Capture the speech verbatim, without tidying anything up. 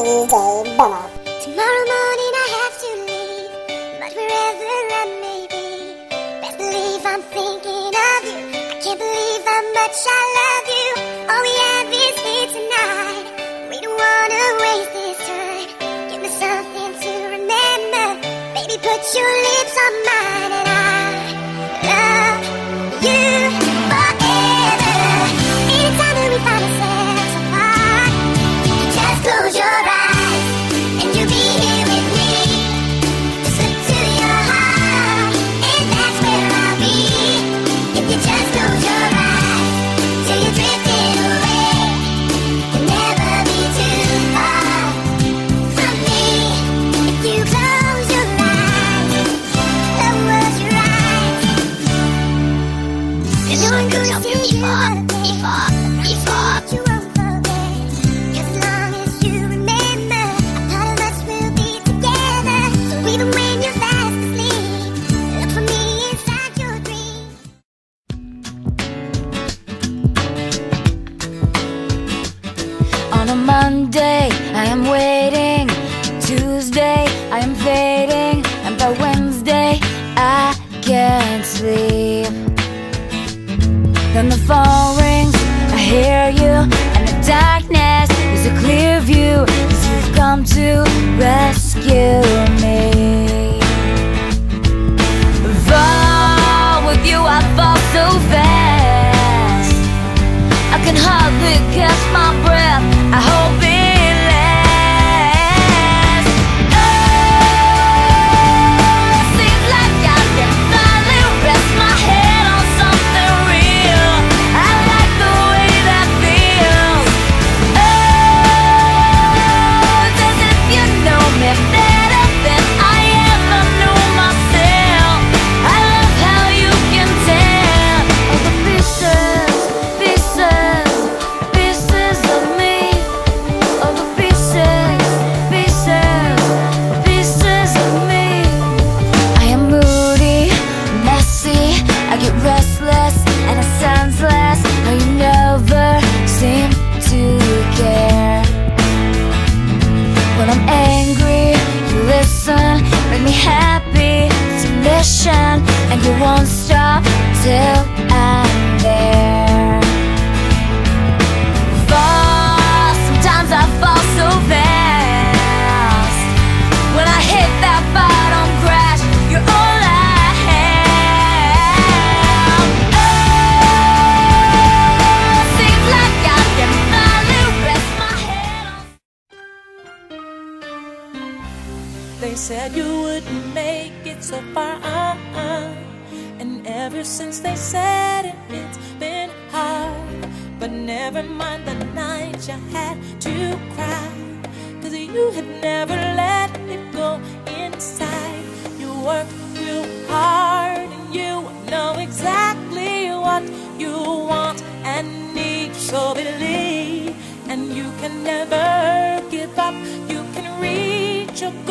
Tomorrow morning I have to leave, but wherever I may be, best believe I'm thinking of you. I can't believe how much I love you. All we have is here tonight. We don't wanna waste this time. Give me something to remember. Baby, put your lips on mine, and I love you forever. Anytime that we find ourselves apart, just close your eyes and you'll be here with me. Just look to your heart, and that's where I'll be. If you just close your eyes till you're drifting away, you'll never be too far from me. If you close your eyes, close your eyes. This is like good help you keep up, keep up, keep up. You won't forget, 'cause as long as you remember, a part of us will be together. So even when you're fast asleep, look for me inside your dreams. On a Monday, I am waiting. Tuesday, I am fading. And by Wednesday, I can't sleep. Then the phone rings, I hear you, and the darkness is a clear view, 'cause you've come to rescue me. Fall with you, I fall so fast, I can hardly catch my breath. I hope it lasts. Oh, seems like I can finally rest my head on something real. I like the way that feels. Oh, it's as if you know me better than I ever knew myself. I love how you can tell all the pieces, pieces, pieces of me. All the pieces, pieces, pieces of me. I am moody, messy, I get restless, and it sounds less how you never seem to care. When I'm angry, you listen, make me happy, it's a mission, and you won't stop till I'm there. Fall, sometimes I fall so fast. When I hit that bottom crash, you're all I have. Oh, seems like I can finally rest my head on. They said you wouldn't make it so far, uh-uh. And ever since they said it, it's been hard. But never mind the night you had to cry, 'cause you had never let it go inside. You worked real hard and you know exactly what you want and need. So believe, and you can never give up. You can reach your